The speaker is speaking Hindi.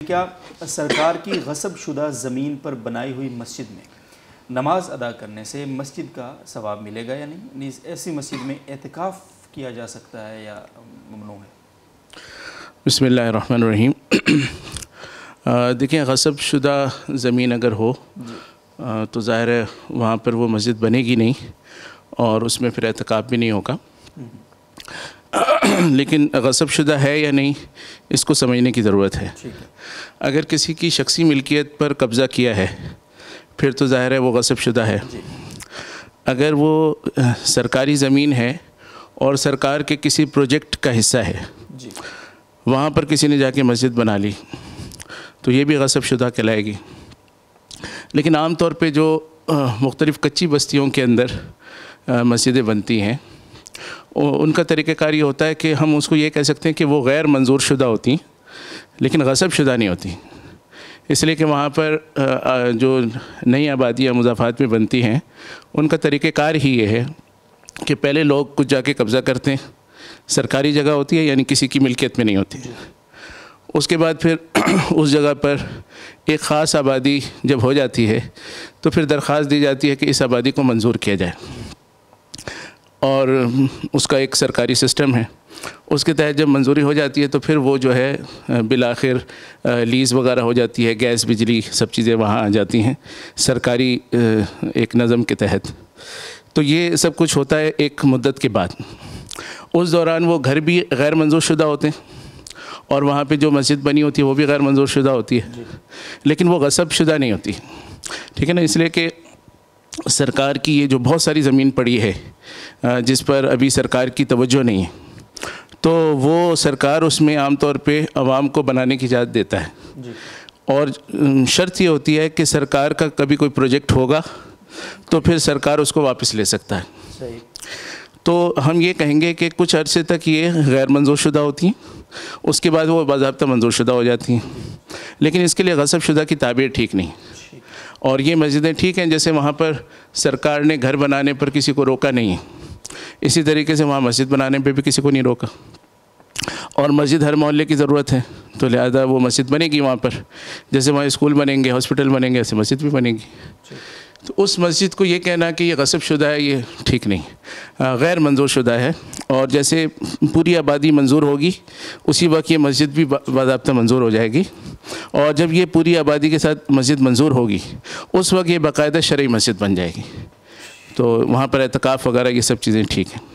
क्या सरकार की गस्ब शुदा ज़मीन पर बनाई हुई मस्जिद में नमाज अदा करने से मस्जिद का सवाब मिलेगा या नहीं? ऐसी मस्जिद में एतिकाफ़ किया जा सकता है या ममनू है? बिस्मिल्लाहिर्रहमानिर्रहीम। देखिए, गस्ब शुदा ज़मीन अगर हो तो ज़ाहिर है वहाँ पर वो मस्जिद बनेगी नहीं और उसमें फिर एतिकाफ़ भी नहीं होगा। लेकिन गस्ब शुदा है या नहीं, इसको समझने की ज़रूरत है। अगर किसी की शख्सी मिल्कियत पर कब्ज़ा किया है फिर तो ज़ाहिर है वो गस्ब शुदा है। अगर वो सरकारी ज़मीन है और सरकार के किसी प्रोजेक्ट का हिस्सा है, वहाँ पर किसी ने जाके मस्जिद बना ली तो ये भी गस्ब शुदा कहलाएगी। लेकिन आम तौर पे जो मुख्तलिफ़ कच्ची बस्तियों के अंदर मस्जिदें बनती हैं, उनका तरीक़ाकार ये होता है कि हम उसको ये कह सकते हैं कि वो गैर मंजूर शुदा होती लेकिन गस्ब शुदा नहीं होती। इसलिए कि वहाँ पर जो नई आबादियाँ मुज़ाफ़ात में बनती हैं, उनका तरीक़ाकार ही ये है कि पहले लोग कुछ जाके कब्ज़ा करते हैं, सरकारी जगह होती है यानी किसी की मिल्कियत में नहीं होती। उसके बाद फिर उस जगह पर एक ख़ास आबादी जब हो जाती है तो फिर दरख्वास्त दी जाती है कि इस आबादी को मंजूर किया जाए और उसका एक सरकारी सिस्टम है। उसके तहत जब मंजूरी हो जाती है तो फिर वो जो है बिलाखिर लीज़ वगैरह हो जाती है, गैस बिजली सब चीज़ें वहाँ आ जाती हैं सरकारी एक नज़म के तहत। तो ये सब कुछ होता है एक मुद्दत के बाद। उस दौरान वो घर भी गैर मंजूर शुदा होते हैं और वहाँ पे जो मस्जिद बनी होती है वो भी गैर मंजूर शुदा होती है, लेकिन वो गस्ब शुदा नहीं होती। ठीक है ना? इसलिए कि सरकार की ये जो बहुत सारी ज़मीन पड़ी है जिस पर अभी सरकार की तवज्जो नहीं है, तो वो सरकार उसमें आम तौर पे आवाम को बनाने की इजाज़त देता है और शर्त ये होती है कि सरकार का कभी कोई प्रोजेक्ट होगा तो फिर सरकार उसको वापस ले सकता है। सही। तो हम ये कहेंगे कि कुछ अरसे तक ये गैर मंजूर शुदा होती हैं, उसके बाद वो बाज़ाब्ता मंजूर शुदा हो जाती हैं, लेकिन इसके लिए गस्ब शुदा की ताबीर ठीक नहीं। और ये मस्जिदें ठीक हैं, जैसे वहाँ पर सरकार ने घर बनाने पर किसी को रोका नहीं है, इसी तरीके से वहाँ मस्जिद बनाने पे भी किसी को नहीं रोका। और मस्जिद हर मोहल्ले की ज़रूरत है, तो लिहाजा वो मस्जिद बनेगी वहाँ पर। जैसे वहाँ स्कूल बनेंगे, हॉस्पिटल बनेंगे, ऐसे मस्जिद भी बनेगी। तो उस मस्जिद को ये कहना कि ये गस्ब शुदा है, ये ठीक नहीं, गैर मंजूर शुदा है। और जैसे पूरी आबादी मंजूर होगी उसी वक्त ये मस्जिद भी बाज़ाब्ता मंजूर हो जाएगी। और जब ये पूरी आबादी के साथ मस्जिद मंजूर होगी उस वक्त ये बाकायदा शरई मस्जिद बन जाएगी। तो वहाँ पर एतकाफ़ वगैरह ये सब चीज़ें ठीक हैं।